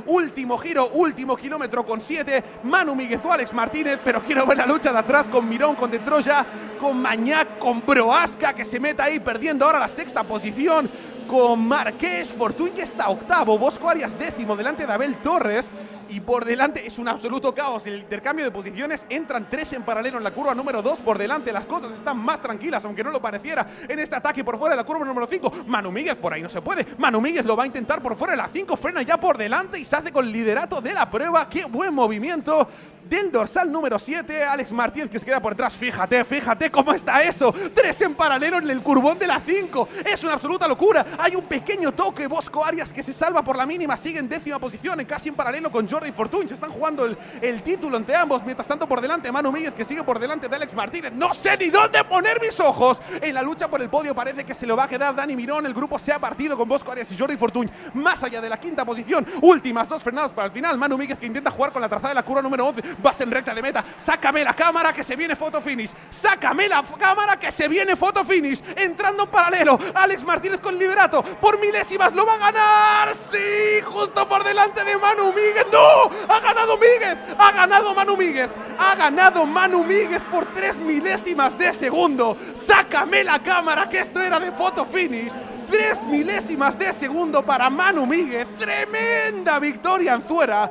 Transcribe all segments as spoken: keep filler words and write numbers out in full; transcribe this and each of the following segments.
último giro, último kilómetro con siete, Manu Míguez o Alex Martínez, pero quiero ver la lucha de atrás con Mirón, con De Troya, con Mañac, con Prohaska, que se meta ahí perdiendo ahora la sexta posición, con Marqués, Fortuny que está octavo, Bosco Arias décimo delante de Abel Torres, y por delante es un absoluto caos el intercambio de posiciones, entran tres en paralelo en la curva número dos, por delante las cosas están más tranquilas, aunque no lo pareciera en este ataque por fuera de la curva número cinco, Manu Míguez por ahí no se puede, Manu Míguez lo va a intentar por fuera de la cinco, frena ya por delante y se hace con liderato de la prueba, qué buen movimiento del dorsal número siete, Alex Martínez que se queda por detrás, fíjate, fíjate cómo está eso, tres en paralelo en el curvón de la cinco, es una absoluta locura, hay un pequeño toque, Bosco Arias que se salva por la mínima, sigue en décima posición, en casi en paralelo con Jordi Fortuny, se están jugando el, el título entre ambos, mientras tanto por delante Manu Míguez que sigue por delante de Alex Martínez, no sé ni dónde poner mis ojos, en la lucha por el podio parece que se lo va a quedar Dani Mirón, el grupo se ha partido con Bosco Arias y Jordi Fortuny, más allá de la quinta posición, últimas dos frenadas para el final, Manu Míguez que intenta jugar con la trazada de la curva número once, vas en recta de meta, sácame la cámara que se viene foto finish, sácame la cámara que se viene foto finish, entrando en paralelo, Alex Martínez con liderato, por milésimas lo va a ganar, sí, justo por delante de Manu Míguez, no, ha ganado Míguez, ha ganado Manu Míguez, ha ganado Manu Míguez por tres milésimas de segundo, sácame la cámara que esto era de foto finish, tres milésimas de segundo para Manu Míguez, tremenda victoria en Zuera.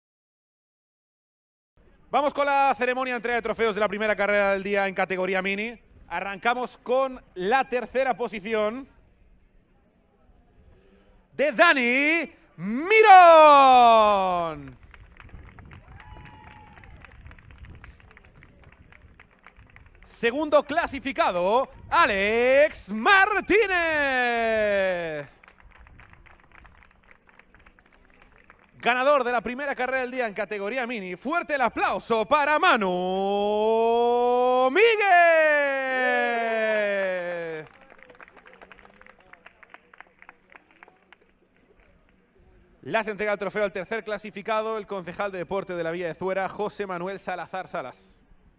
Vamos con la ceremonia de entrega de trofeos de la primera carrera del día en categoría mini. Arrancamos con la tercera posición de Dani Mirón. Segundo clasificado, Alex Martínez. Ganador de la primera carrera del día en categoría mini. Fuerte el aplauso para Manu Míguez. Le hace entrega el trofeo al tercer clasificado, el concejal de deporte de la Villa de Zuera, José Manuel Salazar Salas.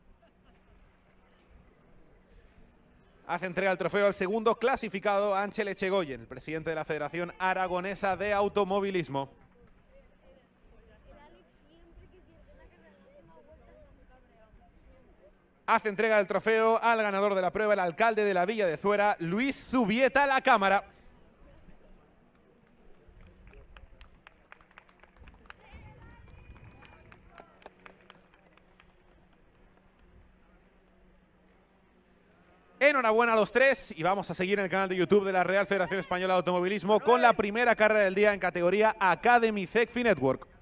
Hace entrega el trofeo al segundo clasificado, Ángel Echegoyen, el presidente de la Federación Aragonesa de Automovilismo. Hace entrega del trofeo al ganador de la prueba, el alcalde de la Villa de Zuera, Luis Zubieta, la cámara. Enhorabuena a los tres y vamos a seguir en el canal de YouTube de la Real Federación Española de Automovilismo con la primera carrera del día en categoría Academy C E C F I Network.